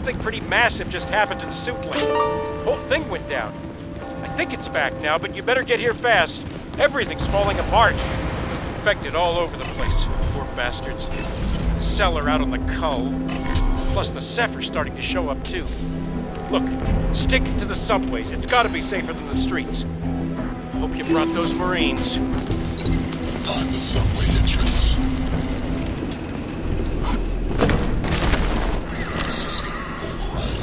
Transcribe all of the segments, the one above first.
Something pretty massive just happened to the suit link. The whole thing went down. I think it's back now, but you better get here fast. Everything's falling apart. Infected all over the place. Poor bastards. The cellar out on the cull. Plus the Zephyr's starting to show up too. Look, stick to the subways. It's gotta be safer than the streets. Hope you brought those Marines. Find the subway entrance. System override.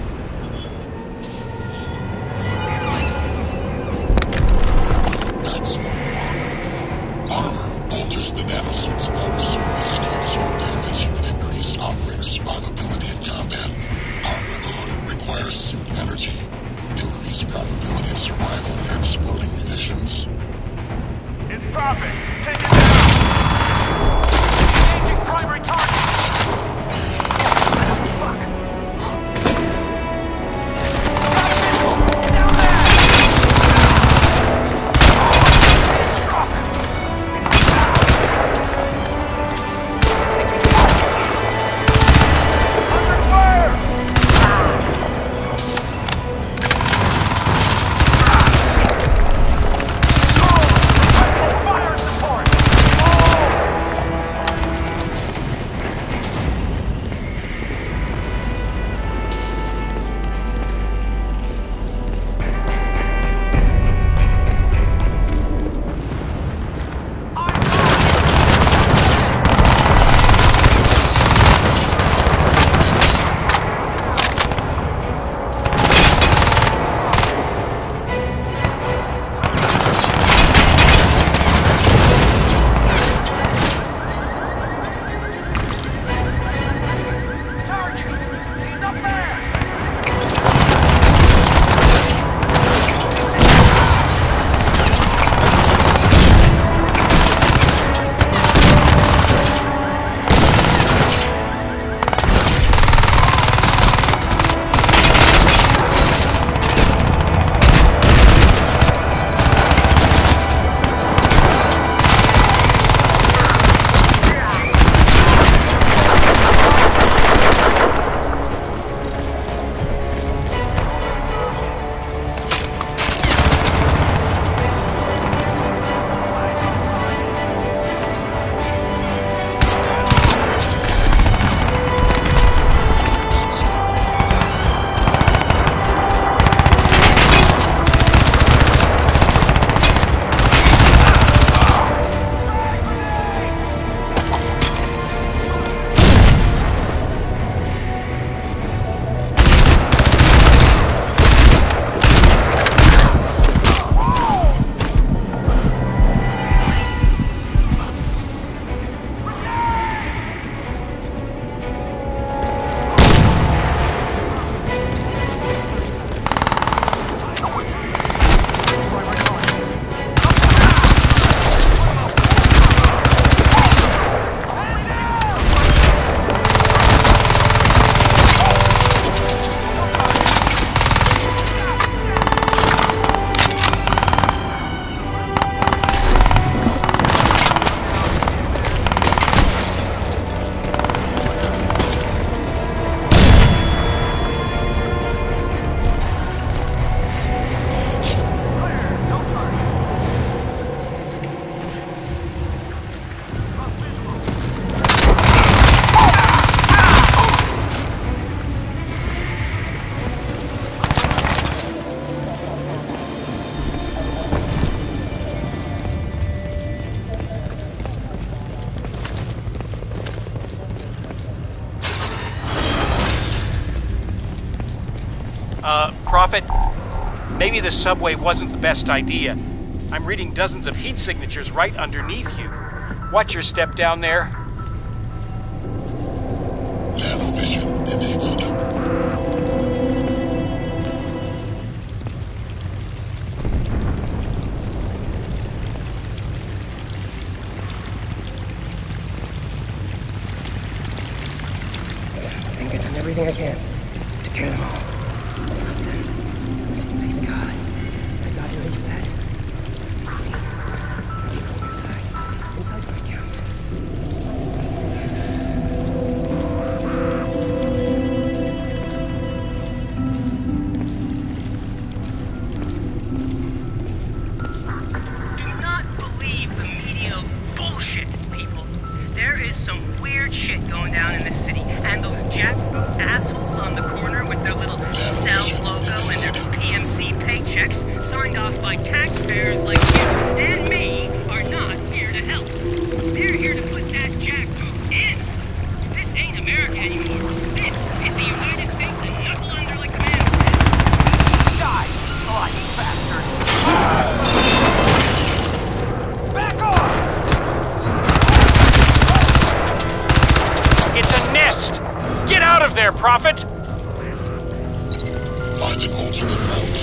Maximum armor. Armor alters the nanosuit's outer surface to absorb damage and increase operator survivability in combat. Armor load requires suit energy. Increased probability of survival near exploding munitions. It's profit. Take it down. Changing primary target. Down there. Drop him. Under fire. Fire support. Prophet, maybe the subway wasn't the best idea. I'm reading dozens of heat signatures right underneath you. Watch your step down there. Nanovision enabled. I think I've done everything I can to kill them all. It's not dead. Thanks God. It's not doing too bad. Keep going inside. Inside's where it counts. receive paychecks signed off by taxpayers like you and me are not here to help. They're here to put that jackboot in. This ain't America anymore. This is the United States and knuckle under like the man said. Die, bloody bastard! Back off! It's a nest! Get out of there, Prophet! Finding alternate route.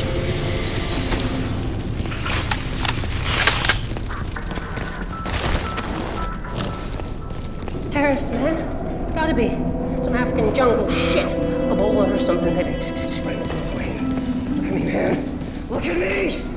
Terrorist, man. Gotta be. Some African jungle shit. Ebola or something that spread from the plane. Look at me, man. Look at me!